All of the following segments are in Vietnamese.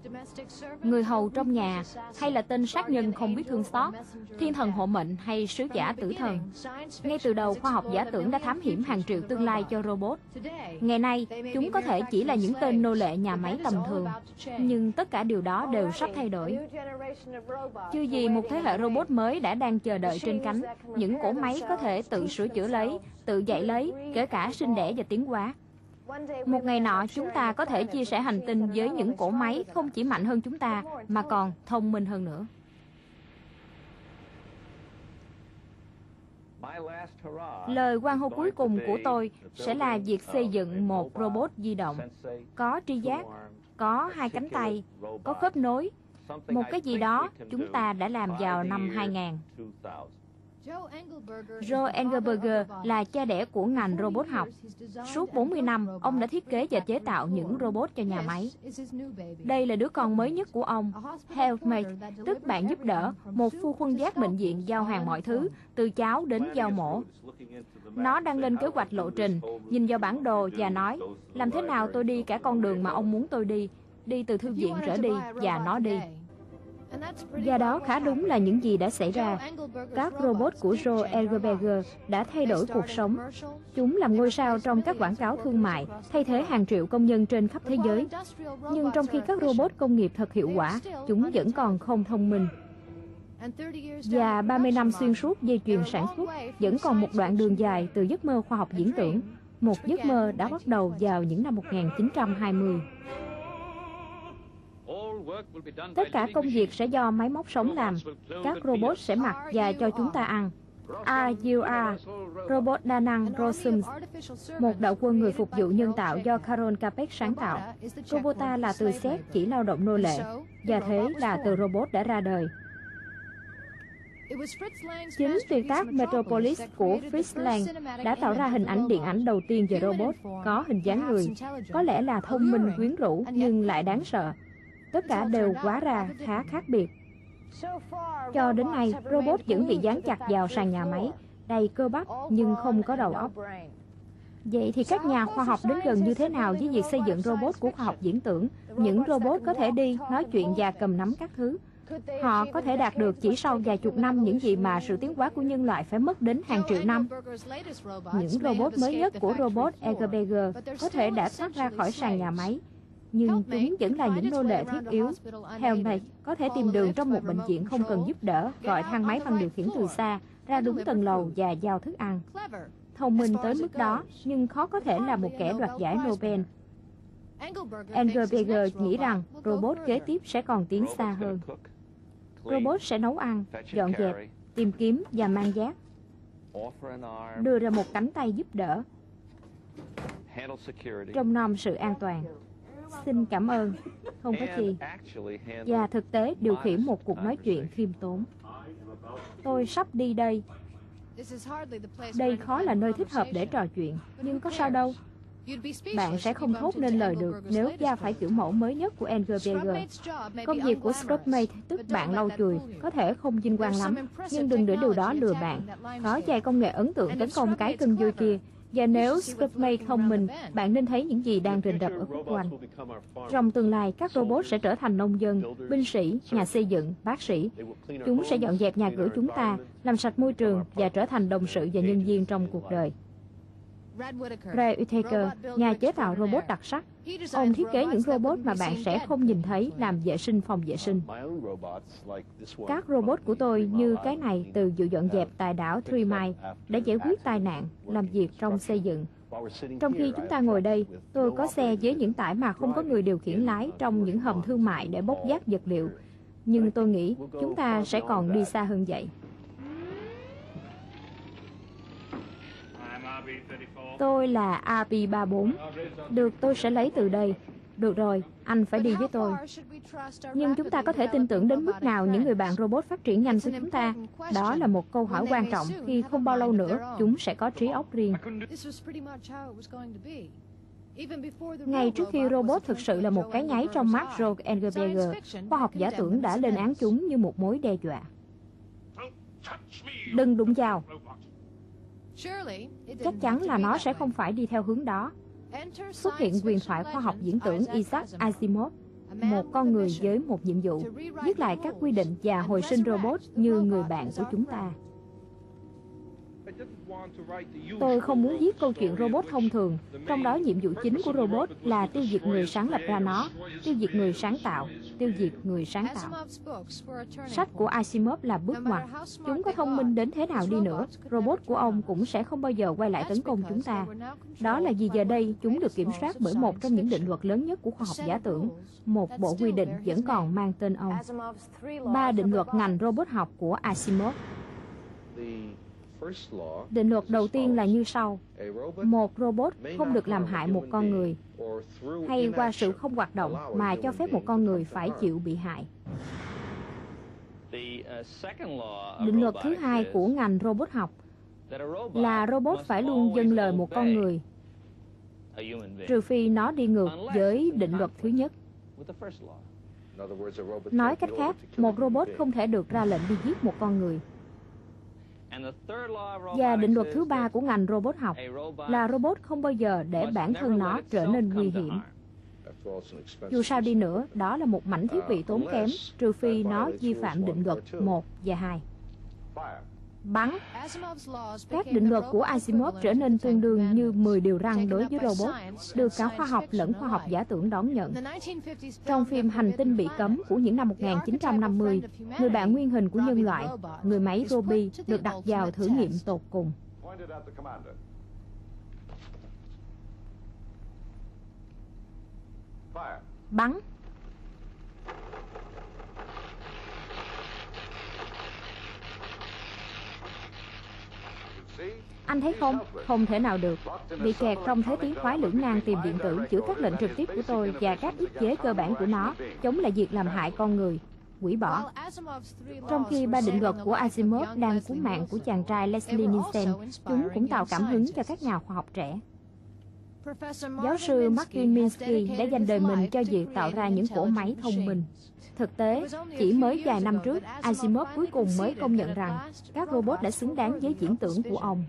người hầu trong nhà, hay là tên sát nhân không biết thương xót, thiên thần hộ mệnh hay sứ giả tử thần. Ngay từ đầu, khoa học giả tưởng đã thám hiểm hàng triệu tương lai cho robot. Ngày nay, chúng có thể chỉ là những tên nô lệ nhà máy tầm thường, nhưng tất cả điều đó đều sắp thay đổi. Chưa gì một thế hệ robot mới đã đang chờ đợi trên cánh, những cỗ máy có thể tự sửa chữa lấy, tự dạy lấy, kể cả sinh đẻ và tiến hóa. Một ngày nọ, chúng ta có thể chia sẻ hành tinh với những cỗ máy không chỉ mạnh hơn chúng ta, mà còn thông minh hơn nữa. Lời quan hô cuối cùng của tôi sẽ là việc xây dựng một robot di động, có tri giác, có 2 cánh tay, có khớp nối, một cái gì đó chúng ta đã làm vào năm 2000. Joe Engelberger là cha đẻ của ngành robot học. Suốt 40 năm, ông đã thiết kế và chế tạo những robot cho nhà máy. Đây là đứa con mới nhất của ông, Helpmate, tức bạn giúp đỡ, một phu khuân vác bệnh viện giao hàng mọi thứ, từ cháo đến dao mổ. Nó đang lên kế hoạch lộ trình, nhìn vào bản đồ và nói, làm thế nào tôi đi cả con đường mà ông muốn tôi đi từ thư viện trở đi, và nó đi. Và đó khá đúng là những gì đã xảy ra. Các robot của Joe Engelberger đã thay đổi cuộc sống. Chúng làm ngôi sao trong các quảng cáo thương mại, thay thế hàng triệu công nhân trên khắp thế giới. Nhưng trong khi các robot công nghiệp thật hiệu quả, chúng vẫn còn không thông minh. Và 30 năm xuyên suốt dây chuyền sản xuất, vẫn còn một đoạn đường dài từ giấc mơ khoa học viễn tưởng, một giấc mơ đã bắt đầu vào những năm 1920. Tất cả công việc sẽ do máy móc sống làm. Các robot sẽ mặc và cho chúng ta ăn. RUR, robot đa năng Rosums, một đạo quân người phục vụ nhân tạo do Carol Capek sáng tạo. Robota là từ Séc chỉ lao động nô lệ, và thế là từ robot đã ra đời. Chính tuyệt tác Metropolis của Fritz Lang đã tạo ra hình ảnh điện ảnh đầu tiên về robot, có hình dáng người, có lẽ là thông minh quyến rũ nhưng lại đáng sợ. Tất cả đều hóa ra khá khác biệt. Cho đến nay, robot vẫn bị dán chặt vào sàn nhà máy, đầy cơ bắp nhưng không có đầu óc. Vậy thì các nhà khoa học đến gần như thế nào với việc xây dựng robot của khoa học viễn tưởng? Những robot có thể đi, nói chuyện và cầm nắm các thứ. Họ có thể đạt được chỉ sau vài chục năm những gì mà sự tiến hóa của nhân loại phải mất đến hàng triệu năm. Những robot mới nhất của robot Engelberger có thể đã thoát ra khỏi sàn nhà máy, nhưng chúng vẫn là những nô lệ thiết yếu. Helmate có thể tìm đường trong một bệnh viện không cần giúp đỡ, gọi thang máy bằng điều khiển từ xa, ra đúng tầng lầu và giao thức ăn. Thông minh tới mức đó, nhưng khó có thể là một kẻ đoạt giải Nobel. Engelberger nghĩ rằng robot kế tiếp sẽ còn tiến xa hơn. Robot sẽ nấu ăn, dọn dẹp, tìm kiếm và mang vác, đưa ra một cánh tay giúp đỡ, trông nom sự an toàn. Xin cảm ơn, không có chi. Và thực tế điều khiển một cuộc nói chuyện khiêm tốn. Tôi sắp đi đây. Đây khó là nơi thích hợp để trò chuyện, nhưng có sao đâu. Bạn sẽ không thốt nên lời được nếu va phải kiểu mẫu mới nhất của Engelberger. Công việc của Scrubmate, tức bạn lau chùi, có thể không vinh quang lắm, nhưng đừng để điều đó lừa bạn. Có vài công nghệ ấn tượng tấn công cái cưng vui kia. Và nếu Scrubmate thông minh, bạn nên thấy những gì đang rình rập ở khúc quanh. Trong tương lai, các robot sẽ trở thành nông dân, binh sĩ, nhà xây dựng, bác sĩ. Chúng sẽ dọn dẹp nhà cửa chúng ta, làm sạch môi trường và trở thành đồng sự và nhân viên trong cuộc đời. Ray Whittaker, nhà chế tạo robot đặc sắc, ông thiết kế những robot mà bạn sẽ không nhìn thấy làm vệ sinh phòng vệ sinh. Các robot của tôi như cái này từ vụ dọn dẹp tại đảo Three Mile để giải quyết tai nạn, làm việc trong xây dựng. Trong khi chúng ta ngồi đây, tôi có xe với những tải mà không có người điều khiển lái trong những hầm thương mại để bốc vác vật liệu. Nhưng tôi nghĩ chúng ta sẽ còn đi xa hơn vậy. Tôi là RP34. Được, tôi sẽ lấy từ đây. Được rồi, anh phải đi với tôi. Nhưng chúng ta có thể tin tưởng đến mức nào những người bạn robot phát triển nhanh của chúng ta? Đó là một câu hỏi quan trọng khi không bao lâu nữa chúng sẽ có trí óc riêng. Ngay trước khi robot thực sự là một cái nháy trong mắt Joe Engelberger, khoa học giả tưởng đã lên án chúng như một mối đe dọa. Đừng đụng vào. Chắc chắn là nó sẽ không phải đi theo hướng đó. Xuất hiện huyền thoại khoa học viễn tưởng Isaac Asimov, một con người với một nhiệm vụ, viết lại các quy định và hồi sinh robot như người bạn của chúng ta. Tôi không muốn viết câu chuyện robot thông thường, trong đó nhiệm vụ chính của robot là tiêu diệt người sáng lập ra nó, tiêu diệt người sáng tạo, tiêu diệt người sáng tạo. Sách của Asimov là bước ngoặt. Chúng có thông minh đến thế nào đi nữa, robot của ông cũng sẽ không bao giờ quay lại tấn công chúng ta. Đó là vì giờ đây chúng được kiểm soát bởi một trong những định luật lớn nhất của khoa học giả tưởng. Một bộ quy định vẫn còn mang tên ông. 3 định luật ngành robot học của Asimov. Định luật đầu tiên là như sau. Một robot không được làm hại một con người, hay qua sự không hoạt động mà cho phép một con người phải chịu bị hại. Định luật thứ hai của ngành robot học là robot phải luôn vâng lời một con người, trừ phi nó đi ngược với định luật thứ nhất. Nói cách khác, một robot không thể được ra lệnh đi giết một con người. Và định luật thứ ba của ngành robot học là robot không bao giờ để bản thân nó trở nên nguy hiểm. Dù sao đi nữa, đó là một mảnh thiết bị tốn kém, trừ phi nó vi phạm định luật 1 và 2. Bắn. Các định luật của Asimov trở nên tương đương như 10 điều răn đối với robot, được cả khoa học lẫn khoa học giả tưởng đón nhận. Trong phim Hành tinh bị cấm của những năm 1950, người bạn nguyên hình của nhân loại, người máy Robbie, được đặt vào thử nghiệm tột cùng. Bắn. Anh thấy không? Không thể nào được. Bị kẹt trong thế tiến thoái lưỡng nan tìm điện tử giữa các lệnh trực tiếp của tôi và các ức chế cơ bản của nó, chống lại việc làm hại con người, hủy bỏ. Trong khi 3 định luật của Asimov đang cứu mạng của chàng trai Leslie Nielsen, chúng cũng tạo cảm hứng cho các nhà khoa học trẻ. Giáo sư Martin Minsky đã dành đời mình cho việc tạo ra những cỗ máy thông minh. Thực tế, chỉ mới vài năm trước, Asimov cuối cùng mới công nhận rằng các robot đã xứng đáng với viễn tưởng của ông.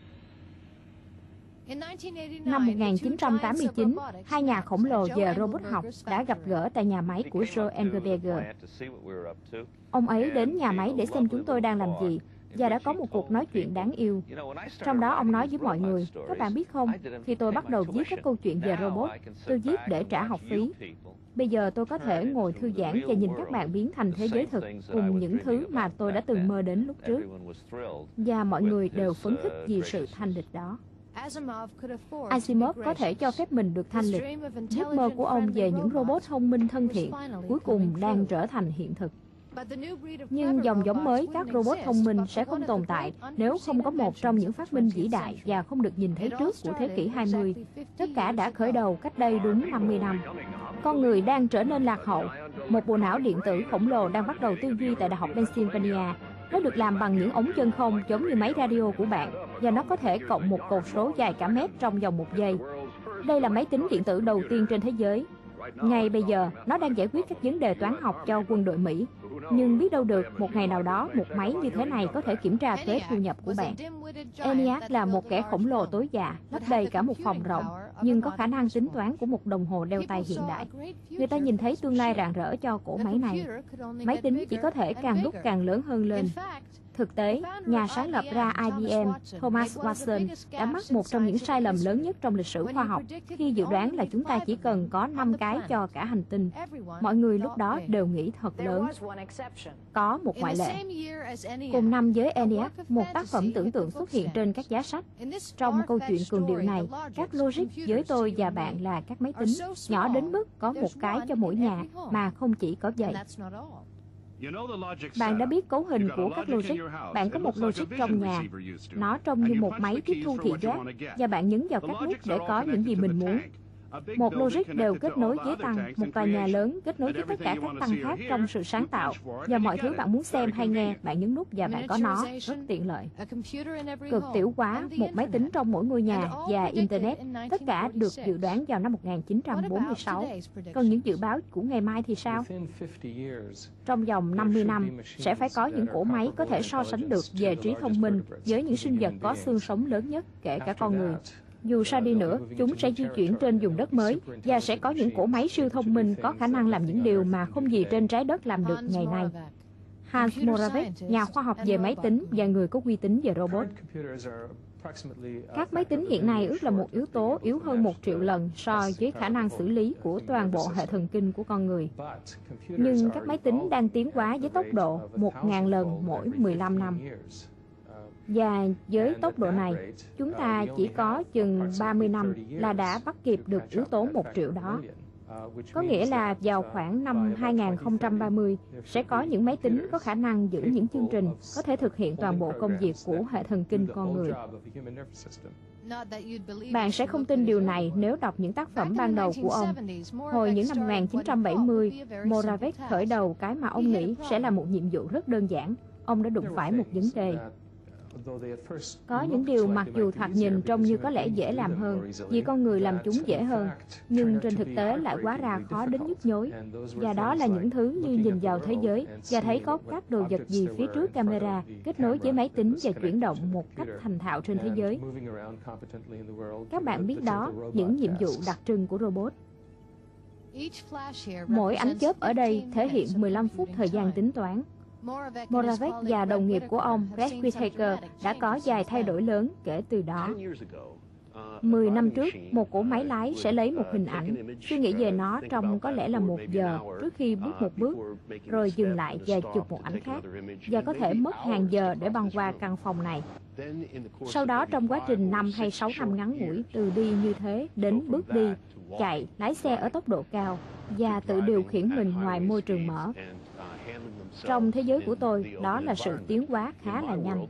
Năm 1989, hai nhà khổng lồ về robot học đã gặp gỡ tại nhà máy của Joe Engelberger. Ông ấy đến nhà máy để xem chúng tôi đang làm gì, và đã có một cuộc nói chuyện đáng yêu. Trong đó ông nói với mọi người, các bạn biết không, khi tôi bắt đầu viết các câu chuyện về robot, tôi viết để trả học phí. Bây giờ tôi có thể ngồi thư giãn và nhìn các bạn biến thành thế giới thực cùng những thứ mà tôi đã từng mơ đến lúc trước. Và mọi người đều phấn khích vì sự thanh lịch đó. Asimov có thể cho phép mình được thanh lịch. Giấc mơ của ông về những robot thông minh thân thiện cuối cùng đang trở thành hiện thực. Nhưng dòng giống mới các robot thông minh sẽ không tồn tại nếu không có một trong những phát minh vĩ đại và không được nhìn thấy trước của thế kỷ 20. Tất cả đã khởi đầu cách đây đúng 50 năm. Con người đang trở nên lạc hậu. Một bộ não điện tử khổng lồ đang bắt đầu tư duy tại Đại học Pennsylvania. Nó được làm bằng những ống chân không giống như máy radio của bạn, và nó có thể cộng một cột số dài cả mét trong vòng 1 giây. Đây là máy tính điện tử đầu tiên trên thế giới. Ngay bây giờ, nó đang giải quyết các vấn đề toán học cho quân đội Mỹ. Nhưng biết đâu được, một ngày nào đó, một máy như thế này có thể kiểm tra thuế thu nhập của bạn. ENIAC là một kẻ khổng lồ tối già, lấp đầy cả một phòng rộng, nhưng có khả năng tính toán của một đồng hồ đeo tay hiện đại. Người ta nhìn thấy tương lai rạng rỡ cho cỗ máy này. Máy tính chỉ có thể càng lúc càng lớn hơn lên. Thực tế, nhà sáng lập ra IBM, Thomas Watson, đã mắc một trong những sai lầm lớn nhất trong lịch sử khoa học khi dự đoán là chúng ta chỉ cần có 5 cái cho cả hành tinh. Mọi người lúc đó đều nghĩ thật lớn. Có một ngoại lệ. Cùng năm với ENIAC, một tác phẩm tưởng tượng xuất hiện trên các giá sách. Trong câu chuyện cường điệu này, các logic với tôi và bạn là các máy tính, nhỏ đến mức có một cái cho mỗi nhà, mà không chỉ có vậy. Bạn đã biết cấu hình của các logic. Bạn có một logic trong nhà. Nó trông như một máy tiếp thu thị giác, và bạn nhấn vào các nút để có những gì mình muốn. Một logic đều kết nối với tăng, một tòa nhà lớn kết nối với tất cả các tăng khác trong sự sáng tạo. Và mọi thứ bạn muốn xem hay nghe, bạn nhấn nút và bạn có nó, rất tiện lợi. Cực tiểu hóa, một máy tính trong mỗi ngôi nhà và Internet, tất cả được dự đoán vào năm 1946. Còn những dự báo của ngày mai thì sao? Trong vòng 50 năm, sẽ phải có những cỗ máy có thể so sánh được về trí thông minh với những sinh vật có xương sống lớn nhất, kể cả con người. Dù sao đi nữa, chúng sẽ di chuyển trên vùng đất mới và sẽ có những cỗ máy siêu thông minh có khả năng làm những điều mà không gì trên trái đất làm được ngày nay. Hans Moravec, nhà khoa học về máy tính và người có uy tín về robot. Các máy tính hiện nay ước là một yếu tố yếu hơn 1 triệu lần so với khả năng xử lý của toàn bộ hệ thần kinh của con người. Nhưng các máy tính đang tiến hóa với tốc độ 1.000 lần mỗi 15 năm. Và với tốc độ này, chúng ta chỉ có chừng 30 năm là đã bắt kịp được yếu tố 1 triệu đó. Có nghĩa là vào khoảng năm 2030 sẽ có những máy tính có khả năng giữ những chương trình có thể thực hiện toàn bộ công việc của hệ thần kinh con người. Bạn sẽ không tin điều này nếu đọc những tác phẩm ban đầu của ông. Hồi những năm 1970, Moravec khởi đầu cái mà ông nghĩ sẽ là một nhiệm vụ rất đơn giản. Ông đã đụng phải một vấn đề. Có những điều mặc dù thoạt nhìn trông như có lẽ dễ làm hơn, vì con người làm chúng dễ hơn, nhưng trên thực tế lại hóa ra khó đến nhức nhối. Và đó là những thứ như nhìn vào thế giới và thấy có các đồ vật gì phía trước camera kết nối với máy tính và chuyển động một cách thành thạo trên thế giới. Các bạn biết đó, những nhiệm vụ đặc trưng của robot. Mỗi ánh chớp ở đây thể hiện 15 phút thời gian tính toán. Moravec và đồng nghiệp của ông, Rex Whittaker, đã có vài thay đổi lớn kể từ đó. 10 năm trước, một cỗ máy lái sẽ lấy một hình ảnh, suy nghĩ về nó trong có lẽ là 1 giờ trước khi bước một bước, rồi dừng lại và chụp một ảnh khác, và có thể mất hàng giờ để băng qua căn phòng này. Sau đó, trong quá trình 5 hay 6 năm ngắn ngủi, từ đi như thế đến bước đi, chạy, lái xe ở tốc độ cao và tự điều khiển mình ngoài môi trường mở. Trong thế giới của tôi, đó là sự tiến hóa khá là nhanh.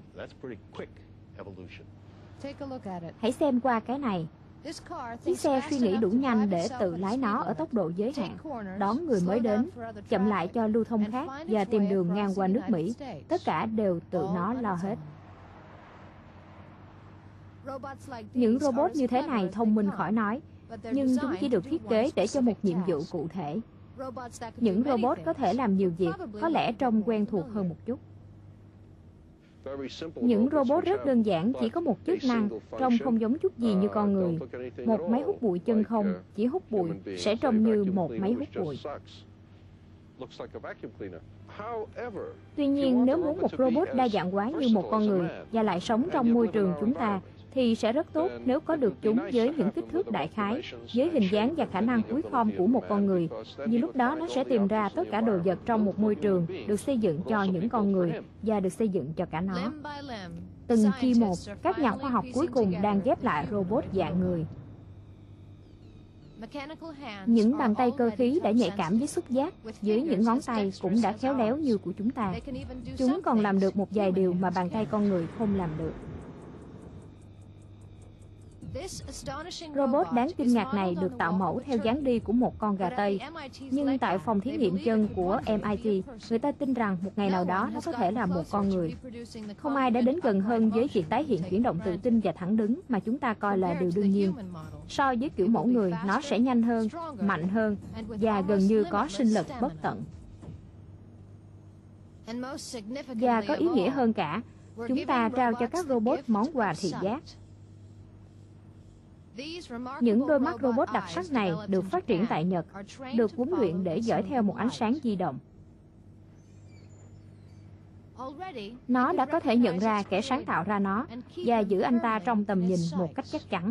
Hãy xem qua cái này. Chiếc xe suy nghĩ đủ nhanh để tự lái nó ở tốc độ giới hạn, đón người mới đến, chậm lại cho lưu thông khác và tìm đường ngang qua nước Mỹ. Tất cả đều tự nó lo hết. Những robot như thế này thông minh khỏi nói, nhưng chúng chỉ được thiết kế để cho một nhiệm vụ cụ thể. Những robot có thể làm nhiều việc, có lẽ trông quen thuộc hơn một chút. Những robot rất đơn giản, chỉ có một chức năng, trông không giống chút gì như con người. Một máy hút bụi chân không, chỉ hút bụi, sẽ trông như một máy hút bụi. Tuy nhiên, nếu muốn một robot đa dạng hóa như một con người và lại sống trong môi trường chúng ta, thì sẽ rất tốt nếu có được chúng với những kích thước đại khái, với hình dáng và khả năng cúi khom của một con người. Vì lúc đó nó sẽ tìm ra tất cả đồ vật trong một môi trường được xây dựng cho những con người và được xây dựng cho cả nó. Từng chi một, các nhà khoa học cuối cùng đang ghép lại robot dạng người. Những bàn tay cơ khí đã nhạy cảm với xúc giác, với những ngón tay cũng đã khéo léo như của chúng ta. Chúng còn làm được một vài điều mà bàn tay con người không làm được. Robot đáng kinh ngạc này được tạo mẫu theo dáng đi của một con gà Tây. Nhưng tại phòng thí nghiệm chân của MIT, người ta tin rằng một ngày nào đó nó có thể là một con người. Không ai đã đến gần hơn với việc tái hiện chuyển động tự tin và thẳng đứng mà chúng ta coi là điều đương nhiên. So với kiểu mẫu người, nó sẽ nhanh hơn, mạnh hơn và gần như có sinh lực bất tận. Và có ý nghĩa hơn cả, chúng ta trao cho các robot món quà thị giác. Những đôi mắt robot đặc sắc này được phát triển tại Nhật, được huấn luyện để dõi theo một ánh sáng di động. Nó đã có thể nhận ra kẻ sáng tạo ra nó và giữ anh ta trong tầm nhìn một cách chắc chắn.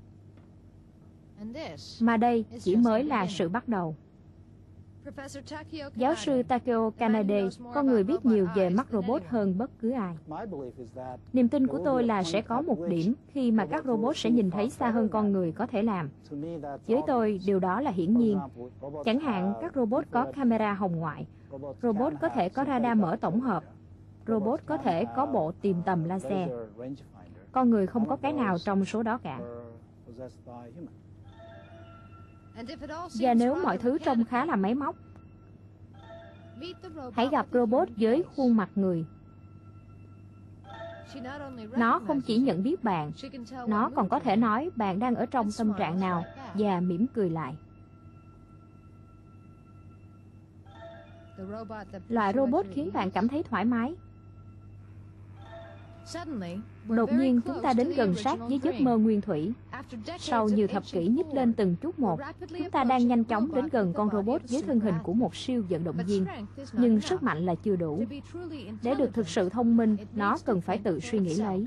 Mà đây chỉ mới là sự bắt đầu. Giáo sư Takeo Kanade, con người biết nhiều về mắt robot hơn bất cứ ai. Niềm tin của tôi là sẽ có một điểm khi mà các robot sẽ nhìn thấy xa hơn con người có thể làm. Với tôi, điều đó là hiển nhiên. Chẳng hạn, các robot có camera hồng ngoại, robot có thể có radar mở tổng hợp, robot có thể có bộ tìm tầm laser. Con người không có cái nào trong số đó cả. Và nếu mọi thứ trông khá là máy móc, hãy gặp robot với khuôn mặt người. Nó không chỉ nhận biết bạn, nó còn có thể nói bạn đang ở trong tâm trạng nào và mỉm cười lại. Loại robot khiến bạn cảm thấy thoải mái. Đột nhiên chúng ta đến gần sát với giấc mơ nguyên thủy. Sau nhiều thập kỷ nhích lên từng chút một, chúng ta đang nhanh chóng đến gần con robot với thân hình của một siêu vận động viên. Nhưng sức mạnh là chưa đủ. Để được thực sự thông minh, nó cần phải tự suy nghĩ lấy.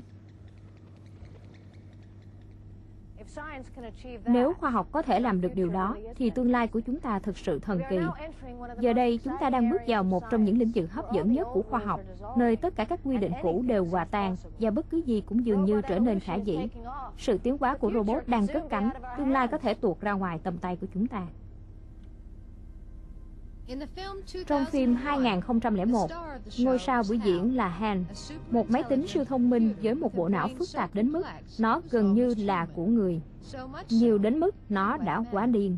Nếu khoa học có thể làm được điều đó, thì tương lai của chúng ta thực sự thần kỳ. Giờ đây, chúng ta đang bước vào một trong những lĩnh vực hấp dẫn nhất của khoa học, nơi tất cả các quy định cũ đều hòa tan, và bất cứ gì cũng dường như trở nên khả dĩ. Sự tiến hóa của robot đang cất cánh, tương lai có thể tuột ra ngoài tầm tay của chúng ta. Trong phim 2001, ngôi sao buổi diễn là Han, một máy tính siêu thông minh với một bộ não phức tạp đến mức nó gần như là của người. Nhiều đến mức nó đã quá điên.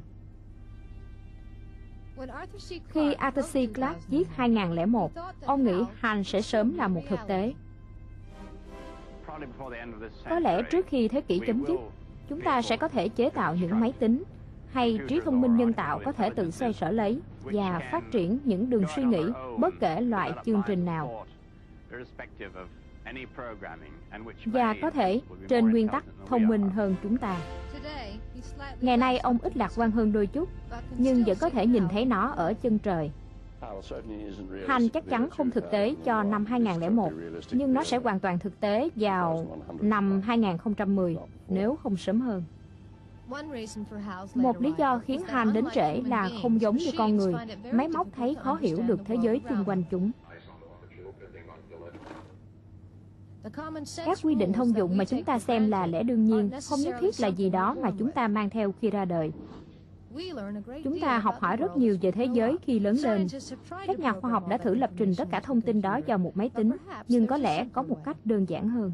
Khi Arthur C. Clarke viết 2001, ông nghĩ Han sẽ sớm là một thực tế. Có lẽ trước khi thế kỷ chấm dứt, chúng ta sẽ có thể chế tạo những máy tính hay trí thông minh nhân tạo có thể tự xoay sở lấy và phát triển những đường suy nghĩ bất kể loại chương trình nào. Và có thể, trên nguyên tắc, thông minh hơn chúng ta. Ngày nay ông ít lạc quan hơn đôi chút, nhưng vẫn có thể nhìn thấy nó ở chân trời. Han chắc chắn không thực tế cho năm 2001, nhưng nó sẽ hoàn toàn thực tế vào năm 2010, nếu không sớm hơn. Một lý do khiến Han đến trễ là không giống như con người, máy móc thấy khó hiểu được thế giới xung quanh chúng. Các quy định thông dụng mà chúng ta xem là lẽ đương nhiên, không nhất thiết là gì đó mà chúng ta mang theo khi ra đời. Chúng ta học hỏi rất nhiều về thế giới khi lớn lên. Các nhà khoa học đã thử lập trình tất cả thông tin đó vào một máy tính, nhưng có lẽ có một cách đơn giản hơn.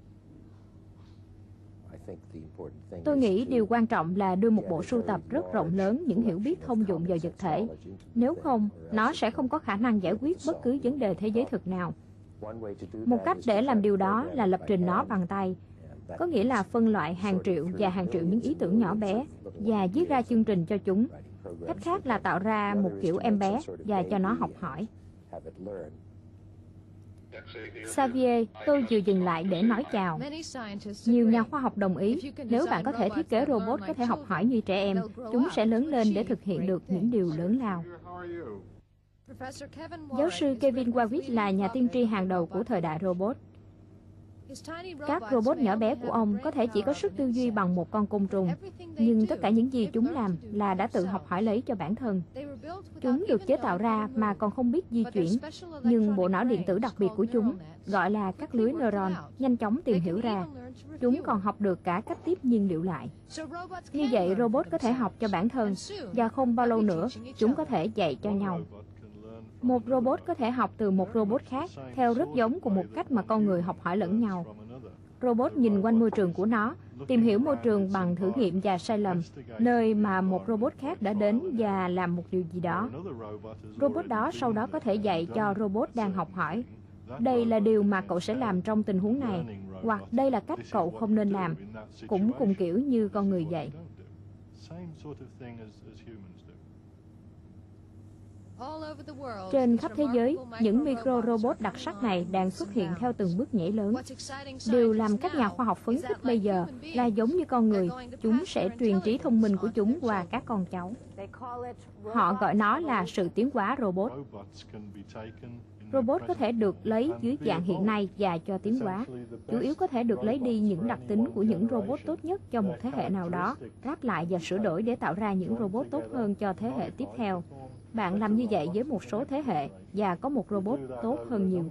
Tôi nghĩ điều quan trọng là đưa một bộ sưu tập rất rộng lớn những hiểu biết thông dụng vào vật thể. Nếu không, nó sẽ không có khả năng giải quyết bất cứ vấn đề thế giới thực nào. Một cách để làm điều đó là lập trình nó bằng tay, có nghĩa là phân loại hàng triệu và hàng triệu những ý tưởng nhỏ bé và viết ra chương trình cho chúng. Cách khác là tạo ra một kiểu em bé và cho nó học hỏi. Xavier, tôi vừa dừng lại để nói chào. Nhiều nhà khoa học đồng ý, nếu bạn có thể thiết kế robot có thể học hỏi như trẻ em, chúng sẽ lớn lên để thực hiện được những điều lớn lao. Giáo sư Kevin Warwick là nhà tiên tri hàng đầu của thời đại robot. Các robot nhỏ bé của ông có thể chỉ có sức tư duy bằng một con côn trùng, nhưng tất cả những gì chúng làm là đã tự học hỏi lấy cho bản thân. Chúng được chế tạo ra mà còn không biết di chuyển, nhưng bộ não điện tử đặc biệt của chúng, gọi là các lưới neuron, nhanh chóng tìm hiểu ra. Chúng còn học được cả cách tiếp nhiên liệu lại. Như vậy, robot có thể học cho bản thân, và không bao lâu nữa, chúng có thể dạy cho nhau. Một robot có thể học từ một robot khác theo rất giống cùng một cách mà con người học hỏi lẫn nhau. Robot nhìn quanh môi trường của nó, tìm hiểu môi trường bằng thử nghiệm và sai lầm, nơi mà một robot khác đã đến và làm một điều gì đó. Robot đó sau đó có thể dạy cho robot đang học hỏi. Đây là điều mà cậu sẽ làm trong tình huống này, hoặc đây là cách cậu không nên làm, cũng cùng kiểu như con người dạy. Trên khắp thế giới, những micro-robot đặc sắc này đang xuất hiện theo từng bước nhảy lớn. Điều làm các nhà khoa học phấn khích bây giờ là giống như con người, chúng sẽ truyền trí thông minh của chúng qua các con cháu. Họ gọi nó là sự tiến hóa robot. Robot có thể được lấy dưới dạng hiện nay và cho tiến hóa. Chủ yếu có thể được lấy đi những đặc tính của những robot tốt nhất cho một thế hệ nào đó, ráp lại và sửa đổi để tạo ra những robot tốt hơn cho thế hệ tiếp theo. Bạn làm như vậy với một số thế hệ và có một robot tốt hơn nhiều.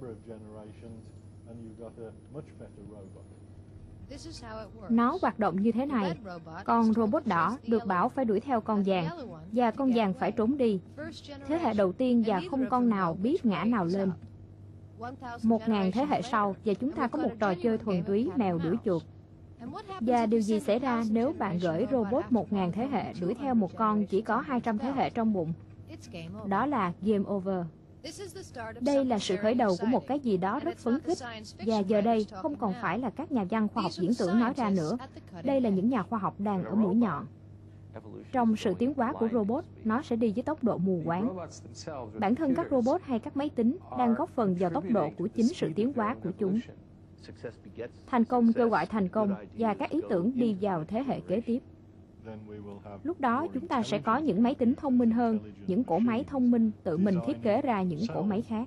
Nó hoạt động như thế này. Con robot đỏ được bảo phải đuổi theo con vàng, và con vàng phải trốn đi. Thế hệ đầu tiên và không con nào biết ngã nào lên. 1000 thế hệ sau, và chúng ta có một trò chơi thuần túy mèo đuổi chuột. Và điều gì xảy ra nếu bạn gửi robot 1000 thế hệ đuổi theo một con chỉ có 200 thế hệ trong bụng? Đó là game over. Đây là sự khởi đầu của một cái gì đó rất phấn khích, và giờ đây không còn phải là các nhà văn khoa học viễn tưởng nói ra nữa. Đây là những nhà khoa học đang ở mũi nhọn. Trong sự tiến hóa của robot, nó sẽ đi với tốc độ mù quáng. Bản thân các robot hay các máy tính đang góp phần vào tốc độ của chính sự tiến hóa của chúng. Thành công kêu gọi thành công và các ý tưởng đi vào thế hệ kế tiếp. Lúc đó chúng ta sẽ có những máy tính thông minh hơn, những cỗ máy thông minh tự mình thiết kế ra những cỗ máy khác.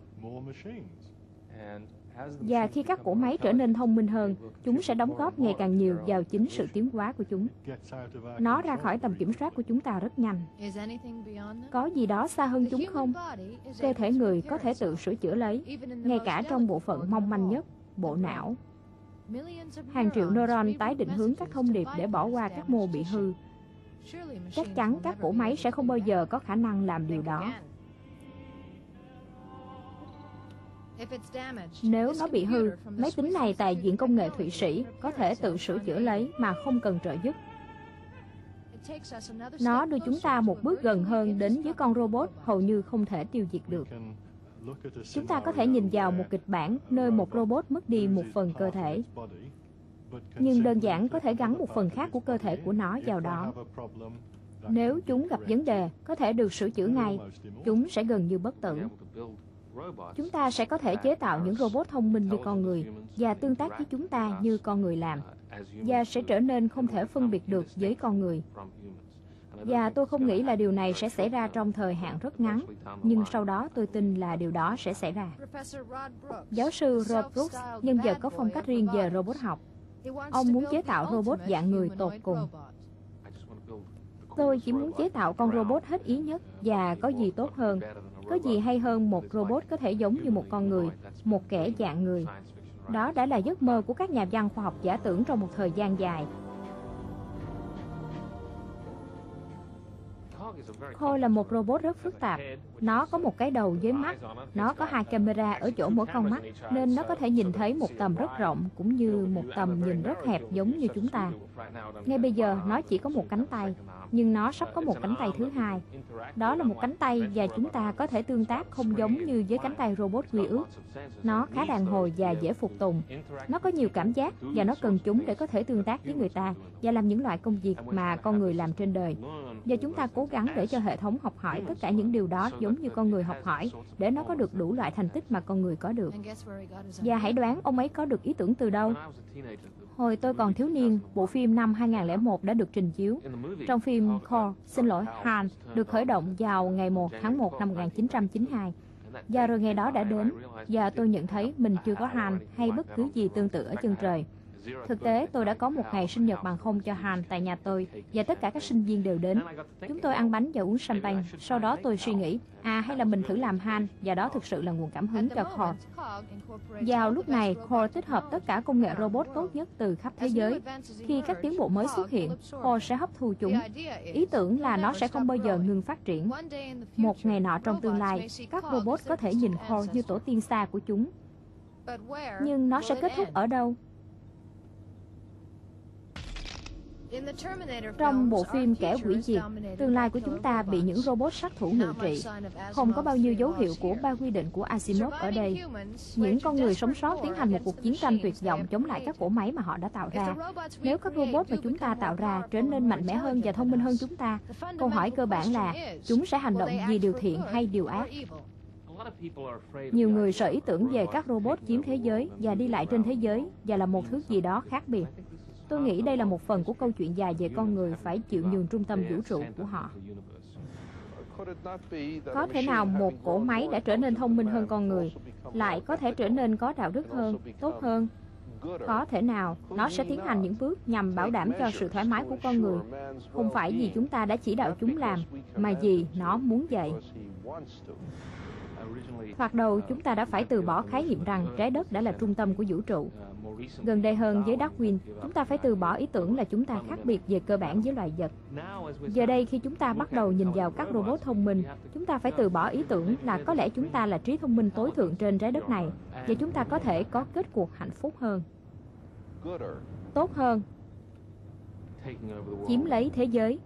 Và khi các cỗ máy trở nên thông minh hơn, chúng sẽ đóng góp ngày càng nhiều vào chính sự tiến hóa của chúng. Nó ra khỏi tầm kiểm soát của chúng ta rất nhanh. Có gì đó xa hơn chúng không? Cơ thể người có thể tự sửa chữa lấy, ngay cả trong bộ phận mong manh nhất, bộ não. Hàng triệu neuron tái định hướng các thông điệp để bỏ qua các mô bị hư. Chắc chắn các cỗ máy sẽ không bao giờ có khả năng làm điều đó. Nếu nó bị hư, máy tính này tại Viện Công nghệ Thụy Sĩ có thể tự sửa chữa lấy mà không cần trợ giúp. Nó đưa chúng ta một bước gần hơn đến với con robot hầu như không thể tiêu diệt được. Chúng ta có thể nhìn vào một kịch bản nơi một robot mất đi một phần cơ thể, nhưng đơn giản có thể gắn một phần khác của cơ thể của nó vào đó. Nếu chúng gặp vấn đề, có thể được sửa chữa ngay, chúng sẽ gần như bất tử. Chúng ta sẽ có thể chế tạo những robot thông minh như con người và tương tác với chúng ta như con người làm, và sẽ trở nên không thể phân biệt được với con người. Và tôi không nghĩ là điều này sẽ xảy ra trong thời hạn rất ngắn, nhưng sau đó tôi tin là điều đó sẽ xảy ra. Giáo sư Rod Brooks, nhân vật có phong cách riêng về robot học. Ông muốn chế tạo robot dạng người tột cùng. Tôi chỉ muốn chế tạo con robot hết ý nhất, và có gì tốt hơn? Có gì hay hơn một robot có thể giống như một con người, một kẻ dạng người? Đó đã là giấc mơ của các nhà văn khoa học giả tưởng trong một thời gian dài. Khôi là một robot rất phức tạp. Nó có một cái đầu với mắt. Nó có 2 camera ở chỗ mỗi con mắt, nên nó có thể nhìn thấy một tầm rất rộng cũng như một tầm nhìn rất hẹp giống như chúng ta. Ngay bây giờ nó chỉ có một cánh tay, nhưng nó sắp có một cánh tay thứ hai. Đó là một cánh tay và chúng ta có thể tương tác không giống như với cánh tay robot quy ước. Nó khá đàn hồi và dễ phục tùng. Nó có nhiều cảm giác và nó cần chúng để có thể tương tác với người ta và làm những loại công việc mà con người làm trên đời. Và chúng ta cố gắng để cho hệ thống học hỏi tất cả những điều đó giống như con người học hỏi, để nó có được đủ loại thành tích mà con người có được. Và hãy đoán ông ấy có được ý tưởng từ đâu? Hồi tôi còn thiếu niên, bộ phim năm 2001 đã được trình chiếu. Trong phim Han được khởi động vào ngày 1 tháng 1 năm 1992. Và rồi ngày đó đã đến, và tôi nhận thấy mình chưa có Han hay bất cứ gì tương tự ở chân trời. Thực tế, tôi đã có một ngày sinh nhật bằng không cho Han tại nhà tôi, và tất cả các sinh viên đều đến. Chúng tôi ăn bánh và uống champagne. Sau đó tôi suy nghĩ, hay là mình thử làm Han, và đó thực sự là nguồn cảm hứng cho Core. Vào lúc này, Core tích hợp tất cả công nghệ robot tốt nhất từ khắp thế giới. Khi các tiến bộ mới xuất hiện, Core sẽ hấp thu chúng. Ý tưởng là nó sẽ không bao giờ ngừng phát triển. Một ngày nọ trong tương lai, các robot có thể nhìn Core như tổ tiên xa của chúng. Nhưng nó sẽ kết thúc ở đâu? Trong bộ phim Kẻ hủy diệt, tương lai của chúng ta bị những robot sát thủ ngự trị. Không có bao nhiêu dấu hiệu của 3 quy định của Asimov ở đây. Những con người sống sót tiến hành một cuộc chiến tranh tuyệt vọng chống lại các cỗ máy mà họ đã tạo ra. Nếu các robot mà chúng ta tạo ra trở nên mạnh mẽ hơn và thông minh hơn chúng ta, câu hỏi cơ bản là chúng sẽ hành động vì điều thiện hay điều ác? Nhiều người sợ ý tưởng về các robot chiếm thế giới và đi lại trên thế giới và là một thứ gì đó khác biệt. Tôi nghĩ đây là một phần của câu chuyện dài về con người phải chịu nhường trung tâm vũ trụ của họ. Có thể nào một cỗ máy đã trở nên thông minh hơn con người lại có thể trở nên có đạo đức hơn, tốt hơn? Có thể nào nó sẽ tiến hành những bước nhằm bảo đảm cho sự thoải mái của con người, không phải vì chúng ta đã chỉ đạo chúng làm, mà vì nó muốn vậy. Thoạt đầu, chúng ta đã phải từ bỏ khái niệm rằng trái đất đã là trung tâm của vũ trụ. Gần đây hơn với Darwin, chúng ta phải từ bỏ ý tưởng là chúng ta khác biệt về cơ bản với loài vật. Giờ đây, khi chúng ta bắt đầu nhìn vào các robot thông minh, chúng ta phải từ bỏ ý tưởng là có lẽ chúng ta là trí thông minh tối thượng trên trái đất này, và chúng ta có thể có kết cuộc hạnh phúc hơn, tốt hơn, chiếm lấy thế giới.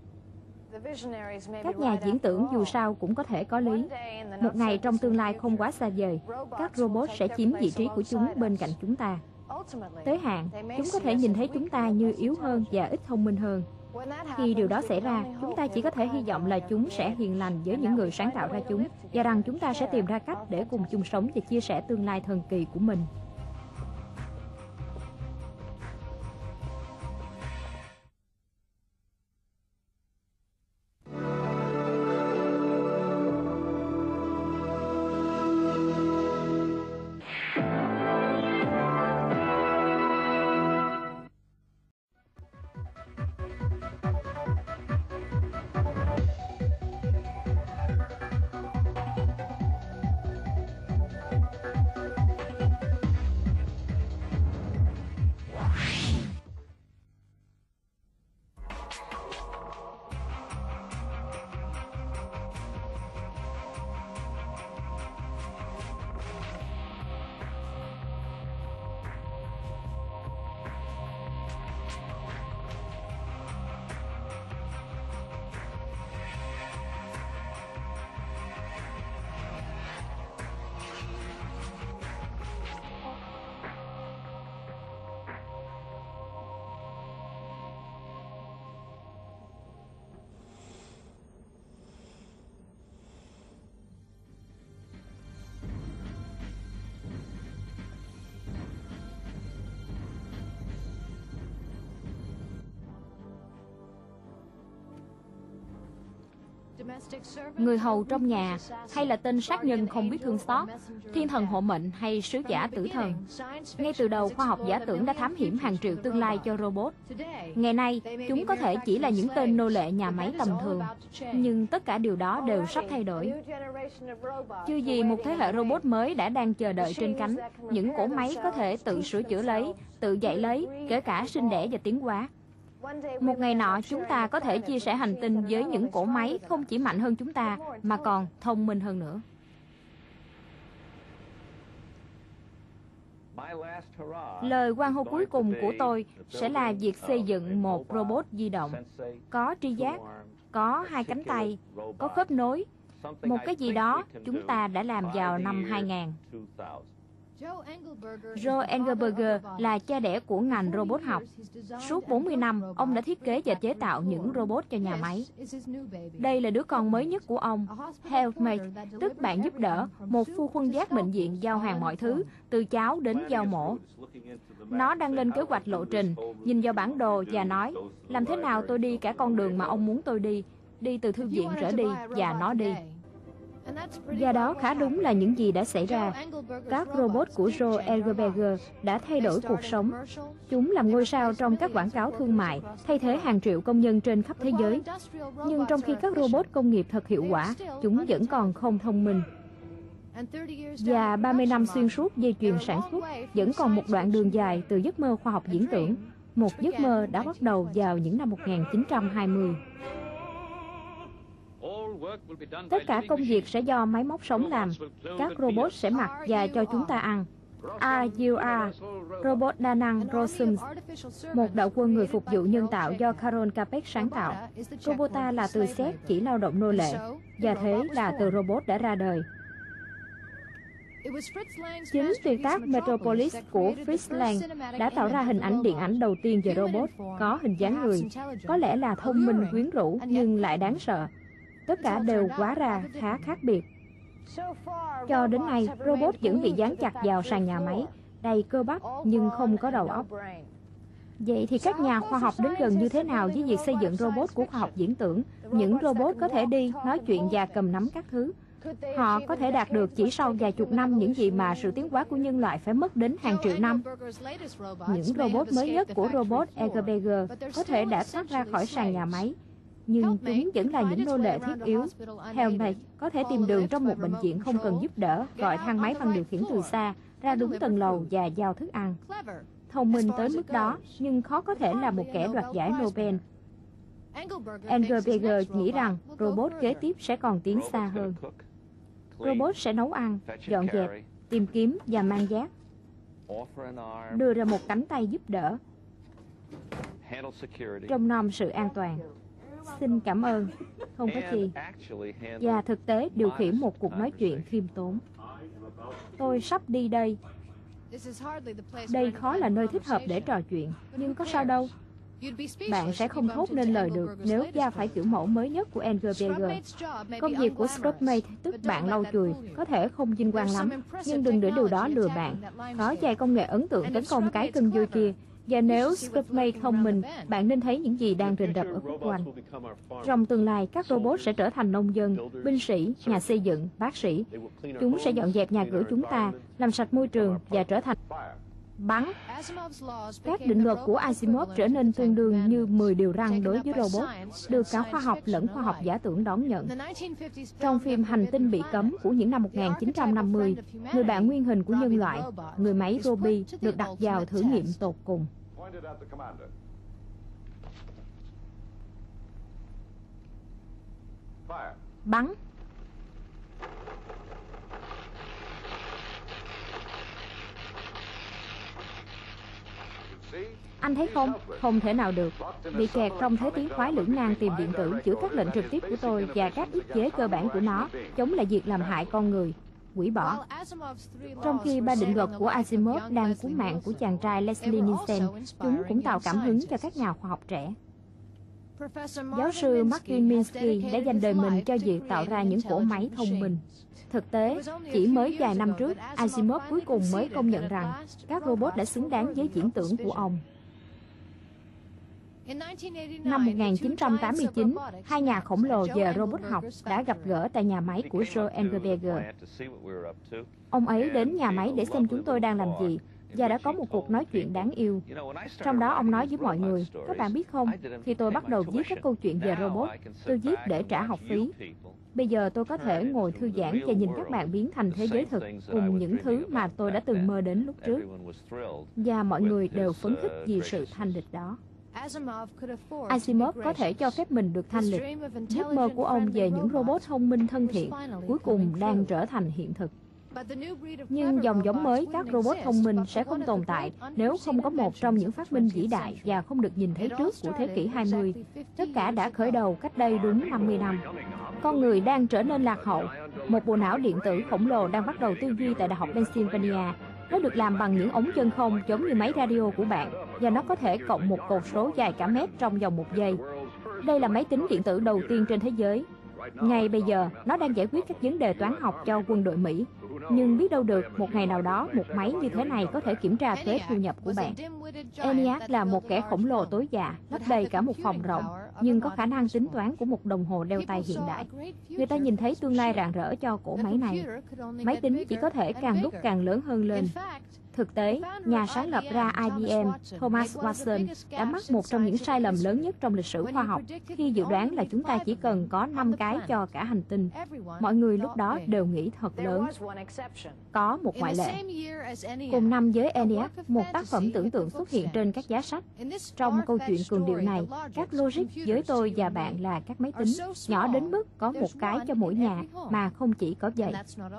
Các nhà diễn tưởng dù sao cũng có thể có lý. Một ngày trong tương lai không quá xa vời, các robot sẽ chiếm vị trí của chúng bên cạnh chúng ta. Tới hạn, chúng có thể nhìn thấy chúng ta như yếu hơn và ít thông minh hơn. Khi điều đó xảy ra, chúng ta chỉ có thể hy vọng là chúng sẽ hiền lành với những người sáng tạo ra chúng, và rằng chúng ta sẽ tìm ra cách để cùng chung sống và chia sẻ tương lai thần kỳ của mình. Người hầu trong nhà, hay là tên sát nhân không biết thương xót, thiên thần hộ mệnh hay sứ giả tử thần. Ngay từ đầu, khoa học giả tưởng đã thám hiểm hàng triệu tương lai cho robot. Ngày nay, chúng có thể chỉ là những tên nô lệ nhà máy tầm thường, nhưng tất cả điều đó đều sắp thay đổi. Chưa gì một thế hệ robot mới đã đang chờ đợi trên cánh, những cỗ máy có thể tự sửa chữa lấy, tự dạy lấy, kể cả sinh đẻ và tiến hóa. Một ngày nọ, chúng ta có thể chia sẻ hành tinh với những cỗ máy không chỉ mạnh hơn chúng ta, mà còn thông minh hơn nữa. Lời hoan hô cuối cùng của tôi sẽ là việc xây dựng một robot di động, có tri giác, có hai cánh tay, có khớp nối, một cái gì đó chúng ta đã làm vào năm 2000. Joe Engelberger là cha đẻ của ngành robot học. Suốt 40 năm, ông đã thiết kế và chế tạo những robot cho nhà máy. Đây là đứa con mới nhất của ông, Helpmate, tức bạn giúp đỡ, một phu khuân vác bệnh viện giao hàng mọi thứ, từ cháo đến dao mổ. Nó đang lên kế hoạch lộ trình, nhìn vào bản đồ và nói, làm thế nào tôi đi cả con đường mà ông muốn tôi đi từ thư viện trở đi, và nó đi. Do đó khá đúng là những gì đã xảy ra. Các robot của Joe Engelberger đã thay đổi cuộc sống. Chúng làm ngôi sao trong các quảng cáo thương mại, thay thế hàng triệu công nhân trên khắp thế giới. Nhưng trong khi các robot công nghiệp thật hiệu quả, chúng vẫn còn không thông minh. Và 30 năm xuyên suốt dây chuyền sản xuất, vẫn còn một đoạn đường dài từ giấc mơ khoa học viễn tưởng, một giấc mơ đã bắt đầu vào những năm 1920. Tất cả công việc sẽ do máy móc sống làm. Các robot sẽ mặc và cho chúng ta ăn. RUR, robot đa năng Rosums, một đạo quân người phục vụ nhân tạo do Carol Capek sáng tạo. Robota là từ Séc chỉ lao động nô lệ, và thế là từ robot đã ra đời. Chính tuyệt tác Metropolis của Fritz Lang đã tạo ra hình ảnh điện ảnh đầu tiên về robot có hình dáng người, có lẽ là thông minh quyến rũ nhưng lại đáng sợ. Tất cả đều hóa ra khá khác biệt. Cho đến nay, robot vẫn bị dán chặt vào sàn nhà máy, đầy cơ bắp nhưng không có đầu óc. Vậy thì các nhà khoa học đến gần như thế nào với việc xây dựng robot của khoa học viễn tưởng? Những robot có thể đi, nói chuyện và cầm nắm các thứ. Họ có thể đạt được chỉ sau vài chục năm những gì mà sự tiến hóa của nhân loại phải mất đến hàng triệu năm. Những robot mới nhất của robot Engelberger có thể đã thoát ra khỏi sàn nhà máy, nhưng chúng vẫn là những nô lệ thiết yếu. Helmate có thể tìm đường trong một bệnh viện không cần giúp đỡ, gọi thang máy bằng điều khiển từ xa, ra đúng tầng lầu và giao thức ăn. Thông minh tới mức đó, nhưng khó có thể là một kẻ đoạt giải Nobel. Engelberger nghĩ rằng robot kế tiếp sẽ còn tiến xa hơn. Robot sẽ nấu ăn, dọn dẹp, tìm kiếm và mang vác. Đưa ra một cánh tay giúp đỡ, trông nom sự an toàn. Xin cảm ơn, không có gì. Và thực tế điều khiển một cuộc nói chuyện khiêm tốn. Tôi sắp đi đây. Đây khó là nơi thích hợp để trò chuyện, nhưng có sao đâu. Bạn sẽ không thốt nên lời được nếu va phải kiểu mẫu mới nhất của Engelberger. Công việc của Scrubmate, tức bạn lau chùi, có thể không vinh quang lắm, nhưng đừng để điều đó lừa bạn. Có vài công nghệ ấn tượng tấn công cái cưng vui kia. Và nếu Scrubmate thông minh, bạn nên thấy những gì đang rình rập ở khúc quanh. Trong tương lai, các robot sẽ trở thành nông dân, binh sĩ, nhà xây dựng, bác sĩ. Chúng sẽ dọn dẹp nhà cửa chúng ta, làm sạch môi trường và trở thành bắn. Các định luật của Asimov trở nên tương đương như 10 điều răn đối với robot, được cả khoa học lẫn khoa học giả tưởng đón nhận. Trong phim Hành tinh bị cấm của những năm 1950, người bạn nguyên hình của nhân loại, người máy Robbie, được đặt vào thử nghiệm tột cùng. Bắn. Anh thấy không? Không thể nào được. Bị kẹt trong thế tiến thoái lưỡng nan tìm điện tử giữa các lệnh trực tiếp của tôi và các ức chế cơ bản của nó, chống lại việc làm hại con người. Hủy bỏ. Trong khi ba định luật của Asimov đang cứu mạng của chàng trai Leslie Nielsen, chúng cũng tạo cảm hứng cho các nhà khoa học trẻ. Giáo sư Martin Minsky đã dành đời mình cho việc tạo ra những cỗ máy thông minh. Thực tế, chỉ mới vài năm trước, Asimov cuối cùng mới công nhận rằng các robot đã xứng đáng với viễn tưởng của ông. Năm 1989, hai nhà khổng lồ về robot học đã gặp gỡ tại nhà máy của Joe Engelberger. Ông ấy đến nhà máy để xem chúng tôi đang làm gì, và đã có một cuộc nói chuyện đáng yêu. Trong đó ông nói với mọi người, các bạn biết không, khi tôi bắt đầu viết các câu chuyện về robot, tôi viết để trả học phí. Bây giờ tôi có thể ngồi thư giãn và nhìn các bạn biến thành thế giới thực cùng những thứ mà tôi đã từng mơ đến lúc trước. Và mọi người đều phấn khích vì sự thanh lịch đó. Asimov có thể cho phép mình được thanh lịch. Giấc mơ của ông về những robot thông minh thân thiện cuối cùng đang trở thành hiện thực. Nhưng dòng giống mới các robot thông minh sẽ không tồn tại nếu không có một trong những phát minh vĩ đại và không được nhìn thấy trước của thế kỷ 20. Tất cả đã khởi đầu cách đây đúng 50 năm. Con người đang trở nên lạc hậu. Một bộ não điện tử khổng lồ đang bắt đầu tư duy tại Đại học Pennsylvania. Nó được làm bằng những ống chân không giống như máy radio của bạn, và nó có thể cộng một cột số dài cả mét trong vòng 1 giây. Đây là máy tính điện tử đầu tiên trên thế giới. Ngay bây giờ, nó đang giải quyết các vấn đề toán học cho quân đội Mỹ. Nhưng biết đâu được, một ngày nào đó, một máy như thế này có thể kiểm tra thuế thu nhập của bạn. ENIAC là một kẻ khổng lồ tối già, lấp đầy cả một phòng rộng, nhưng có khả năng tính toán của một đồng hồ đeo tay hiện đại. Người ta nhìn thấy tương lai rạng rỡ cho cỗ máy này. Máy tính chỉ có thể càng lúc càng lớn hơn lên. Thực tế, nhà sáng lập ra IBM, Thomas Watson, đã mắc một trong những sai lầm lớn nhất trong lịch sử khoa học khi dự đoán là chúng ta chỉ cần có 5 cái cho cả hành tinh. Mọi người lúc đó đều nghĩ thật lớn. Có một ngoại lệ. Cùng năm với ENIAC, một tác phẩm tưởng tượng xuất hiện trên các giá sách. Trong câu chuyện cường điệu này, các logic với tôi và bạn là các máy tính, nhỏ đến mức có một cái cho mỗi nhà mà không chỉ có vậy.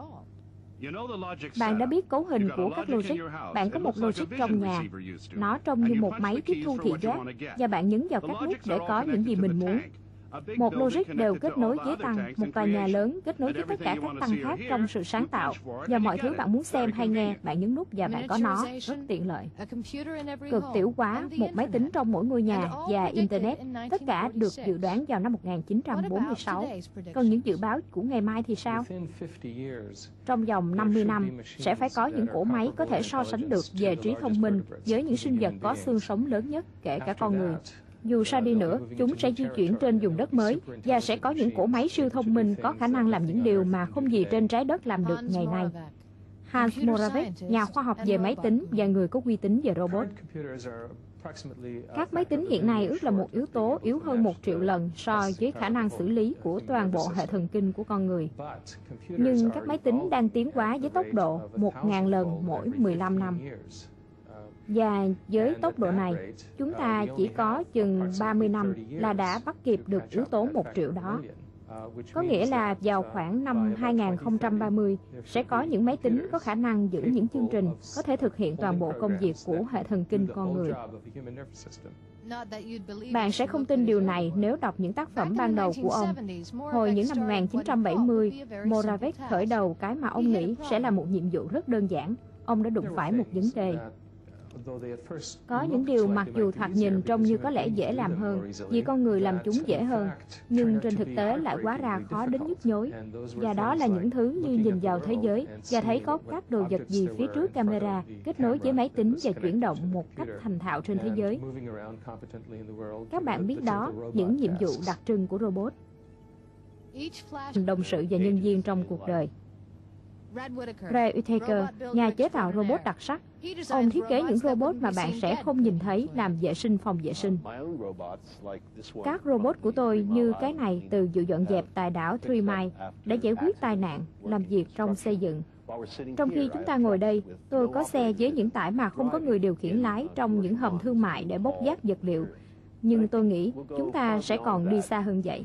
Bạn đã biết cấu hình của các logic. Bạn có một logic trong nhà. Nó trông như một máy tiếp thu thị giác, và bạn nhấn vào các nút để có những gì mình muốn. Một logic đều kết nối với tăng, một tòa nhà lớn kết nối với tất cả các tăng khác trong sự sáng tạo. Và mọi thứ bạn muốn xem hay nghe, bạn nhấn nút và bạn có nó, rất tiện lợi. Cực tiểu hóa, một máy tính trong mỗi ngôi nhà và Internet, tất cả được dự đoán vào năm 1946. Còn những dự báo của ngày mai thì sao? Trong vòng 50 năm, sẽ phải có những cỗ máy có thể so sánh được về trí thông minh với những sinh vật có xương sống lớn nhất, kể cả con người. Dù sao đi nữa, chúng sẽ di chuyển trên vùng đất mới và sẽ có những cỗ máy siêu thông minh có khả năng làm những điều mà không gì trên trái đất làm được ngày nay. Hans Moravec, nhà khoa học về máy tính và người có uy tín về robot. Các máy tính hiện nay ước là một yếu tố yếu hơn 1 triệu lần so với khả năng xử lý của toàn bộ hệ thần kinh của con người. Nhưng các máy tính đang tiến hóa với tốc độ 1.000 lần mỗi 15 năm. Và với tốc độ này, chúng ta chỉ có chừng 30 năm là đã bắt kịp được yếu tố 1 triệu đó. Có nghĩa là vào khoảng năm 2030, sẽ có những máy tính có khả năng giữ những chương trình, có thể thực hiện toàn bộ công việc của hệ thần kinh con người. Bạn sẽ không tin điều này nếu đọc những tác phẩm ban đầu của ông. Hồi những năm 1970, Moravec khởi đầu cái mà ông nghĩ sẽ là một nhiệm vụ rất đơn giản. Ông đã đụng phải một vấn đề. Có những điều mặc dù thoạt nhìn trông như có lẽ dễ làm hơn, vì con người làm chúng dễ hơn, nhưng trên thực tế lại hóa ra khó đến nhức nhối. Và đó là những thứ như nhìn vào thế giới và thấy có các đồ vật gì phía trước camera, kết nối với máy tính và chuyển động một cách thành thạo trên thế giới. Các bạn biết đó, những nhiệm vụ đặc trưng của robot. Đồng sự và nhân viên trong cuộc đời. Ray Whittaker, nhà chế tạo robot đặc sắc, ông thiết kế những robot mà bạn sẽ không nhìn thấy làm vệ sinh phòng vệ sinh. Các robot của tôi như cái này từ vụ dọn dẹp tại đảo Three Mile để giải quyết tai nạn, làm việc trong xây dựng. Trong khi chúng ta ngồi đây, tôi có xe với những tải mà không có người điều khiển lái trong những hầm thương mại để bốc vác vật liệu. Nhưng tôi nghĩ chúng ta sẽ còn đi xa hơn vậy.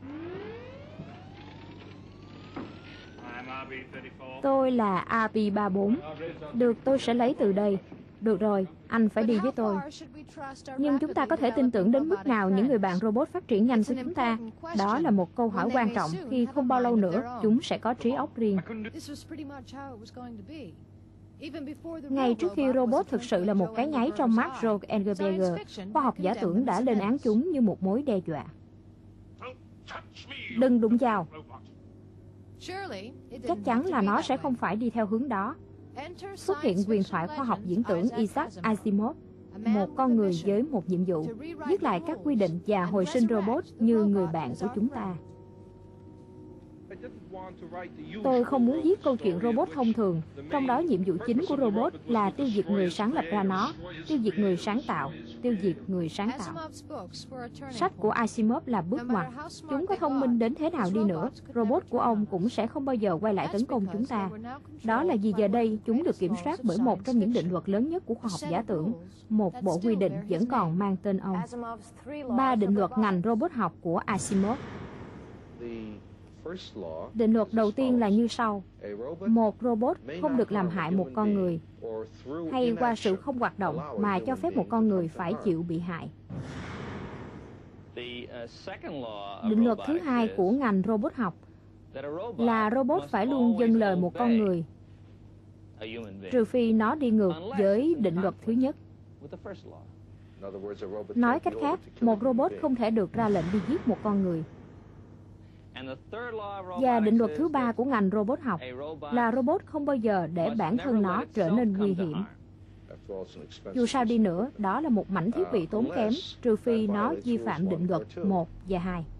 Tôi là RP34. Được, tôi sẽ lấy từ đây. Được rồi, anh phải đi với tôi. Nhưng chúng ta có thể tin tưởng đến mức nào những người bạn robot phát triển nhanh của chúng ta? Đó là một câu hỏi quan trọng khi không bao lâu nữa chúng sẽ có trí óc riêng. Ngay trước khi robot thực sự là một cái nháy trong mắt Joe Engelberger, khoa học giả tưởng đã lên án chúng như một mối đe dọa. Đừng đụng vào. Chắc chắn là nó sẽ không phải đi theo hướng đó. Xuất hiện huyền thoại khoa học viễn tưởng Isaac Asimov. một con người với một nhiệm vụ, viết lại các quy định và hồi sinh robot như người bạn của chúng ta. Tôi không muốn viết câu chuyện robot thông thường, trong đó nhiệm vụ chính của robot là tiêu diệt người sáng lập ra nó, tiêu diệt người sáng tạo, tiêu diệt người sáng tạo. Sách của Asimov là bước ngoặt. Chúng có thông minh đến thế nào đi nữa, robot của ông cũng sẽ không bao giờ quay lại tấn công chúng ta. Đó là vì giờ đây chúng được kiểm soát bởi một trong những định luật lớn nhất của khoa học giả tưởng. Một bộ quy định vẫn còn mang tên ông. 3 định luật ngành robot học của Asimov. Định luật đầu tiên là như sau. Một robot không được làm hại một con người, hay qua sự không hoạt động mà cho phép một con người phải chịu bị hại. Định luật thứ hai của ngành robot học là robot phải luôn vâng lời một con người, trừ phi nó đi ngược với định luật thứ nhất. Nói cách khác, một robot không thể được ra lệnh đi giết một con người. Và định luật thứ ba của ngành robot học là robot không bao giờ để bản thân nó trở nên nguy hiểm. Dù sao đi nữa, đó là một mảnh thiết bị tốn kém, trừ phi nó vi phạm định luật 1 và 2.